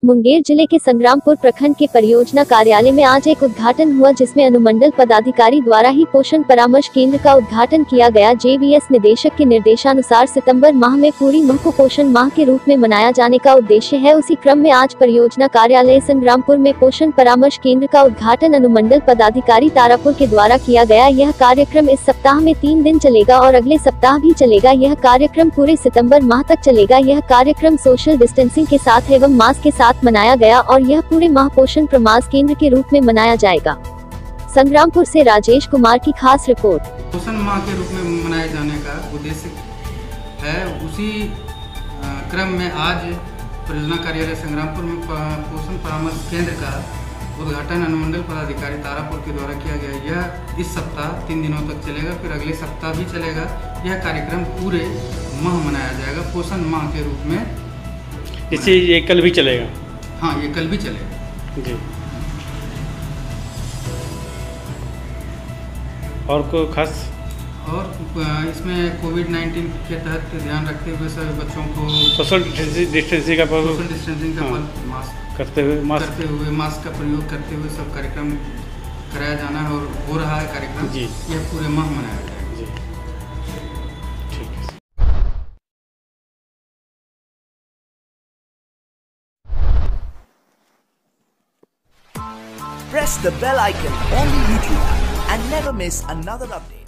मुंगेर जिले के संग्रामपुर प्रखंड के परियोजना कार्यालय में आज एक उद्घाटन हुआ, जिसमें अनुमंडल पदाधिकारी द्वारा ही पोषण परामर्श केंद्र का उद्घाटन किया गया। जेवीएस निदेशक के निर्देशानुसार सितंबर माह में पूरी माह को पोषण माह के रूप में मनाया जाने का उद्देश्य है। उसी क्रम में आज परियोजना कार्यालय संग्रामपुर में पोषण परामर्श केंद्र का उद्घाटन अनुमंडल पदाधिकारी तारापुर के द्वारा किया गया। यह कार्यक्रम इस सप्ताह में 3 दिन चलेगा और अगले सप्ताह भी चलेगा। यह कार्यक्रम पूरे सितंबर माह तक चलेगा। यह कार्यक्रम सोशल डिस्टेंसिंग के साथ एवं मास्क के साथ मनाया गया और यह पूरे माह पोषण परामर्श केंद्र के रूप में मनाया जाएगा। संग्रामपुर से राजेश कुमार की खास रिपोर्ट। पोषण माह के रूप में मनाए जाने का उद्देश्य है। उसी क्रम में आज परियोजना कार्यालय संग्रामपुर में पोषण परामर्श केंद्र का उद्घाटन अनुमंडल पदाधिकारी तारापुर के द्वारा किया गया। यह इस सप्ताह 3 दिनों तक चलेगा, फिर अगले सप्ताह भी चलेगा। यह कार्यक्रम पूरे माह मनाया जाएगा पोषण माह के रूप में। इसी ये कल भी चलेगा? हाँ, ये कल भी चलेगा जी। और कोई खास? और इसमें कोविड-19 के तहत ध्यान रखते हुए सभी बच्चों को सोशल डिस्टेंसिंग का मास्क करते हुए मास्क का प्रयोग करते हुए सब कार्यक्रम कराया जाना है और हो रहा है कार्यक्रम जी। यह पूरे माह मनाया जाएगा जी। ठीक है। Press the bell icon on the YouTube app and never miss another update.